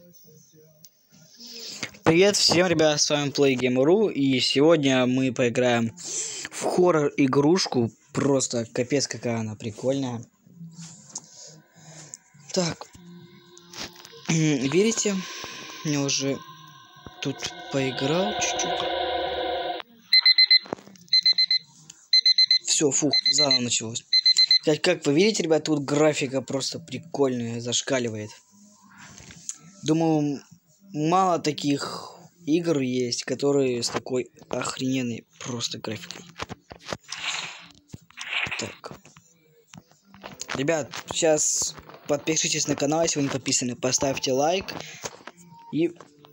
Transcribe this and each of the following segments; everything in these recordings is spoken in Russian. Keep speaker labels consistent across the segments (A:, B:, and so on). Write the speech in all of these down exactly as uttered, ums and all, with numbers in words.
A: Привет всем, ребят, с вами PlayGamer.ru, и сегодня мы поиграем в хоррор-игрушку. Просто капец, какая она прикольная. Так, верите? Я уже тут поиграл чуть-чуть. Все, фух, заново началось. Как, как вы видите, ребят, тут графика просто прикольная, зашкаливает. Думаю, мало таких игр есть, которые с такой охрененной просто графикой. Так. Ребят, сейчас подпишитесь на канал, если вы не подписаны, поставьте лайк. И...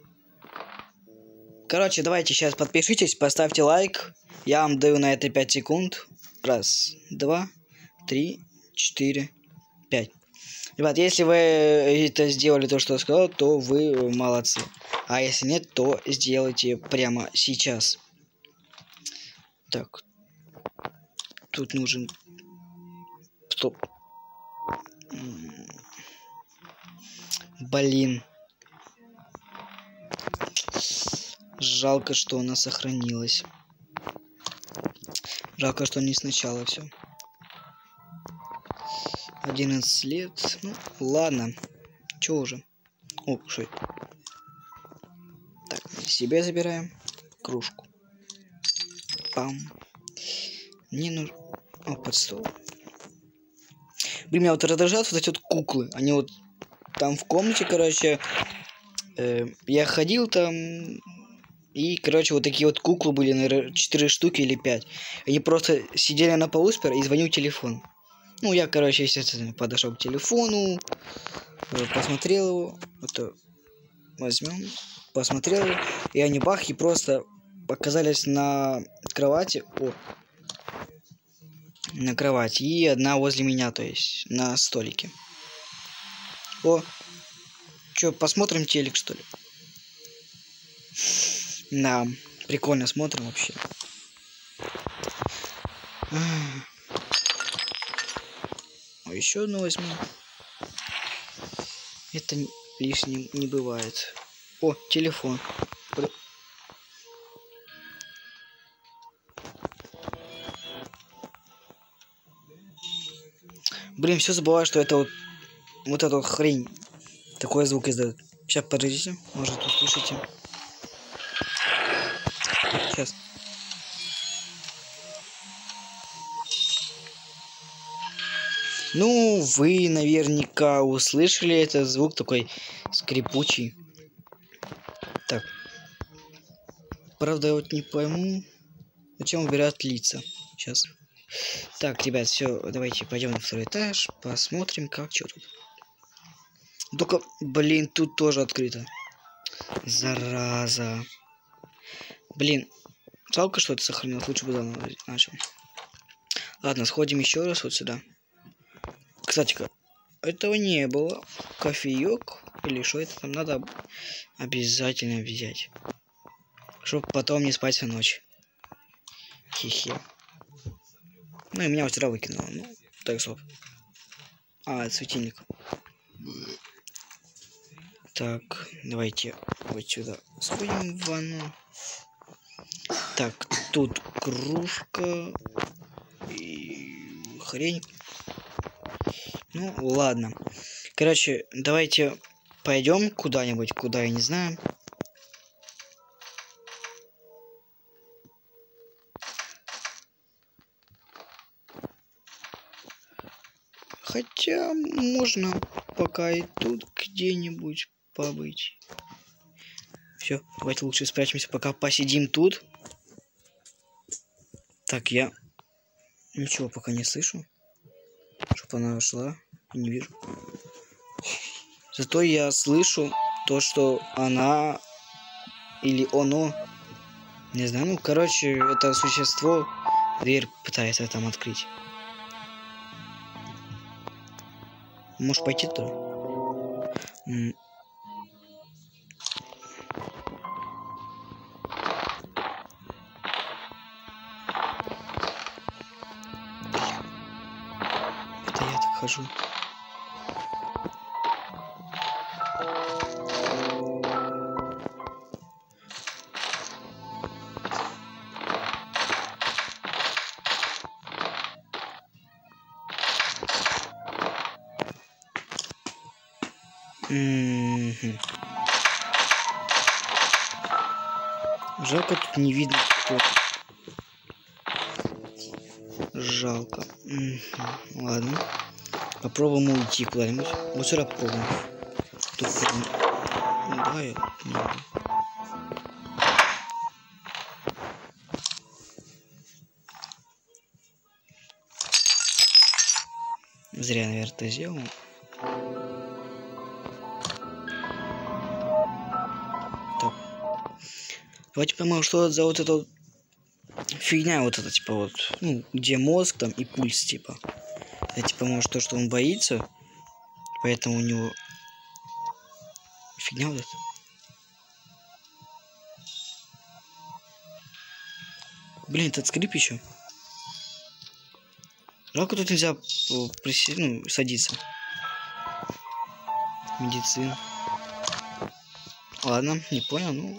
A: Короче, давайте сейчас подпишитесь, поставьте лайк. Я вам даю на это пять секунд. Раз, два, три, четыре, пять. Ребят, если вы это сделали, то, что я сказал, то вы молодцы. А если нет, то сделайте прямо сейчас. Так. Тут нужен... Стоп. Блин. Жалко, что она сохранилась. Жалко, что не сначала все. одиннадцать лет. Ну, ладно. Чё уже? О, что это? Так, себе забираем. Кружку. Пам. Мне нужно... О, под стол. Блин, меня вот раздражают вот эти вот куклы. Они вот там в комнате, короче... Э, я ходил там... И, короче, вот такие вот куклы были, наверное, четыре штуки или пять. Они просто сидели на полу спер и звонил телефон. Ну, я, короче, естественно, подошел к телефону, посмотрел его. Это возьмем, посмотрел его. И они бах, и просто оказались на кровати. О, на кровати. И одна возле меня, то есть на столике. О, чё, посмотрим телек, что ли? Да, прикольно смотрим вообще. А еще одну возьму. Это лишним не бывает. О, телефон. Блин, все забываю, что это вот вот эта вот хрень такой звук издает. Сейчас, подождите, может, услышите. Сейчас. Ну, вы наверняка услышали этот звук такой скрипучий. Так. Правда, я вот не пойму, зачем убирают лица. Сейчас. Так, ребят, все, давайте пойдем на второй этаж, посмотрим, как что тут. Только, блин, тут тоже открыто. Зараза. Блин, жалко, что это сохранилось. Лучше бы заново начал. Ладно, сходим еще раз вот сюда. Кстати-ка, этого не было. Кофеек или что это там надо обязательно взять. Чтоб потом не спать всю ночь. Хе-хе. Ну и меня вчера выкинуло. Ну, так стоп. А, это светильник. Так, давайте вот сюда сходим в ванну. Так, тут кружка и хрень. Ну, ладно. Короче, давайте пойдем куда-нибудь, куда я не знаю. Хотя можно пока и тут где-нибудь побыть. Все, давайте лучше спрячемся, пока посидим тут. Так, я ничего пока не слышу. Чтоб она шла, не вижу. Зато я слышу то, что она или оно, не знаю, ну, короче, это существо дверь пытается там открыть. Можешь пойти туда? М Это я так хожу. М-м-м. Жалко, тут не видно кто-то. Жалко. М-м. Ладно. Попробуем уйти куда-нибудь. Вот сюда попробуем. Тут... Да, я... Зря, наверное, это сделал. Так. Давайте поймем, что за вот эта вот фигня, вот это, типа, вот, ну, где мозг там и пульс, типа. Это, типа, может, то, что он боится, поэтому у него фигня вот эта. Блин, этот скрип еще. Жалко, тут нельзя присесть, ну, садиться. Медицина. Ладно, не понял, ну.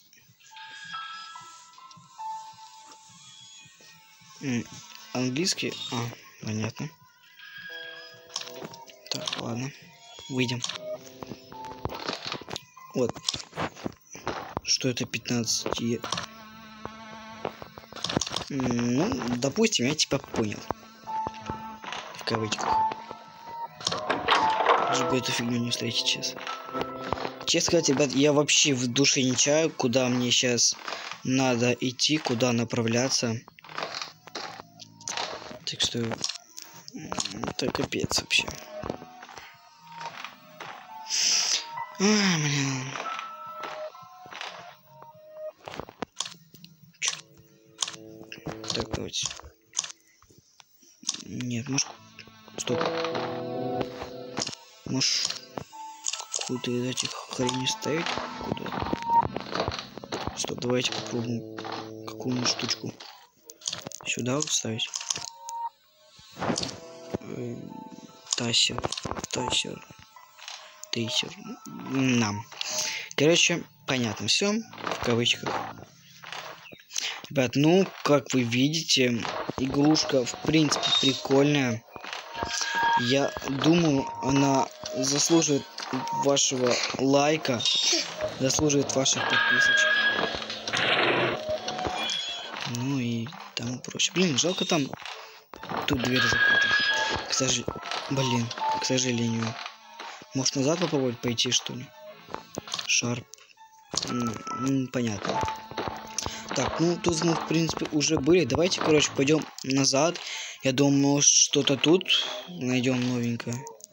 A: М, английский. А, понятно. Так, ладно. Выйдем. Вот. Что это пятнадцать? Ну, допустим, я типа понял. В кавычках. Лишь бы эту фигню не встретить сейчас. Честно сказать, ребят, я вообще в душе не чаю, куда мне сейчас надо идти, куда направляться. Так что... Это капец вообще. А, блин. Так, давайте. Нет, может... Стоп. Может... Какую-то из этих хреней ставить? Куда? Стоп, давайте попробуем какую-нибудь штучку сюда вот ставить. Тасер. Тасер. Тейсер. Нам. Короче, понятно все. В кавычках. Ребят, ну, как вы видите, игрушка в принципе прикольная. Я думаю, она заслуживает вашего лайка, заслуживает ваших подписочек. Ну и тому прочее. Блин, жалко там тут дверь закрыта. К сожалению. Блин, к сожалению. Может назад попробовать пойти, что ли? Шарп. М-м, понятно. Так, ну тут мы в принципе уже были. Давайте, короче, пойдем назад. Я думаю, что-то тут найдем новенькое.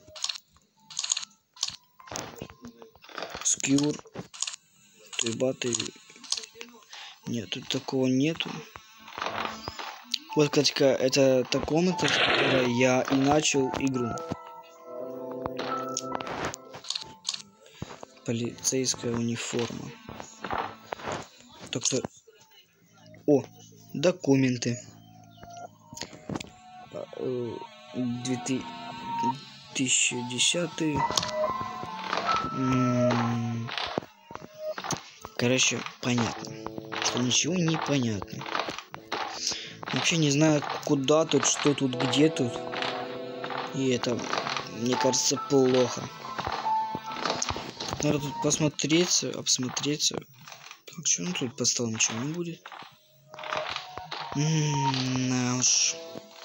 A: Скьюр. Ты баты. Нет, тут такого нету. Вот, кстати, это та комната, с которой я и начал игру. Полицейская униформа. Так что... О, документы. две тысячи десятый. М-м-м. Короче, понятно. Что ничего не понятно. Вообще не знаю, куда тут, что тут, где тут. И это, мне кажется, плохо. Надо тут посмотреться, обсмотреться. Так, что ну тут по столу ничего не будет? М-м, уж.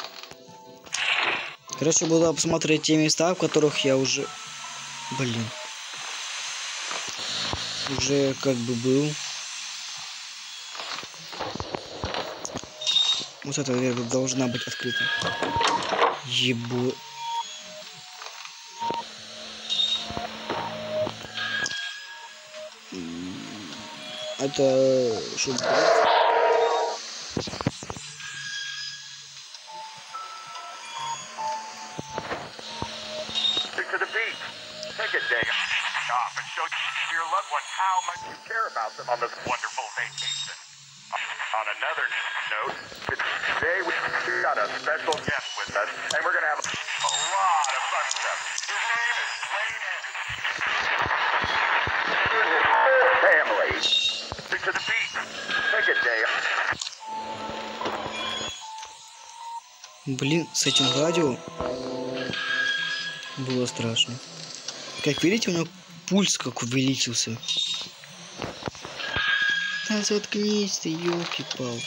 A: Короче, буду обсмотреть те места, в которых я уже... Блин. Уже как бы был. Вот эта дверь должна быть открыта. Ебу... Это... Что?
B: On this wonderful vacation. On another note, today we got a special guest with us, and we're gonna have a lot of fun stuff. His name is Wayne Anderson. Family. Stick to the beat. Take it, Dave.
A: Блин, с этим радио было страшно. Как видите, у него пульс как увеличился. Да заткнись ты, ёлки-палки.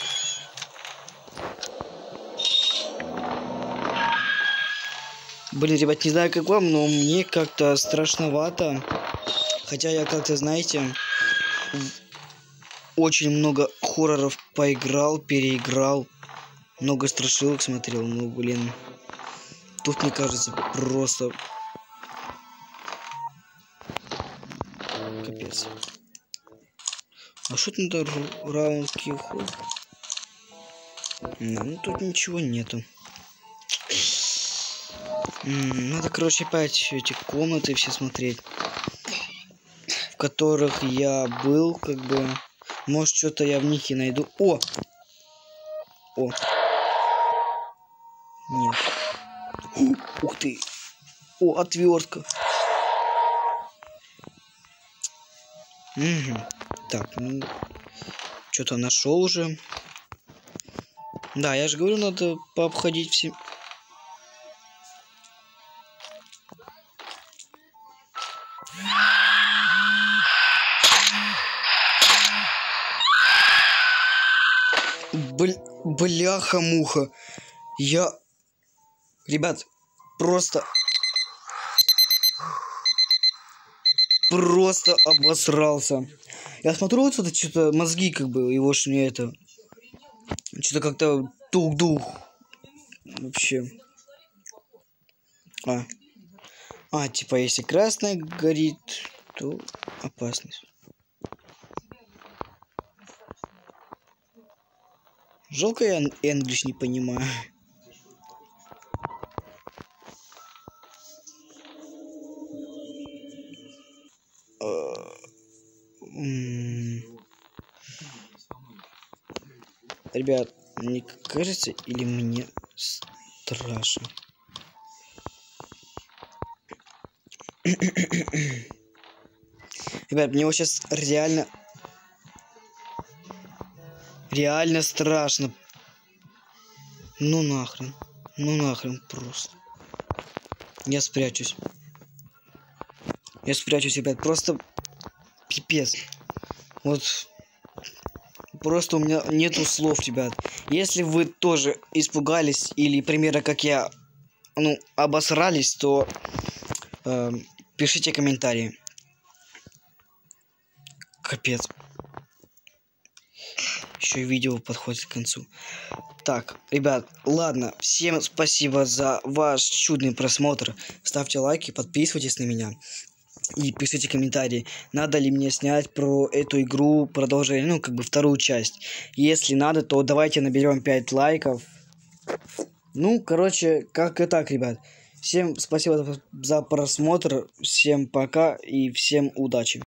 A: Блин, ребят, не знаю как вам, но мне как-то страшновато. Хотя я как-то, знаете, очень много хорроров поиграл, переиграл. Много страшилок смотрел, ну, блин. Тут, мне кажется, просто... Капец. А что тут надо раунд килл? Ну, тут ничего нету. Надо, короче, опять эти комнаты все смотреть, в которых я был, как бы. Может, что-то я в них и найду. О! О! Нет. Ух ты! О, отвертка. Угу. Так, ну, что-то нашел уже. Да, я же говорю, надо пообходить все. Бл... Бляха-муха. Я... Ребят, просто... Просто обосрался. Я смотрю, вот это что-то мозги, как бы, его ж не это... Что-то как-то тух-дух. Вообще. А. А, типа, если красное горит, то опасность. Жалко, я энглиш не понимаю. Ребят, мне кажется, или мне страшно? Ребят, мне вот сейчас реально... Реально страшно. Ну нахрен. Ну нахрен просто. Я спрячусь. Я спрячусь, ребят. Просто пипец. Вот... Просто у меня нету слов, ребят. Если вы тоже испугались или, примерно, как я, ну, обосрались, то э, пишите комментарии. Капец. Еще и видео подходит к концу. Так, ребят, ладно. Всем спасибо за ваш чудный просмотр. Ставьте лайки, подписывайтесь на меня. И пишите комментарии, надо ли мне снять про эту игру продолжение, ну, как бы вторую часть. Если надо, то давайте наберем пять лайков. Ну, короче, как и так, ребят. Всем спасибо за просмотр, всем пока и всем удачи.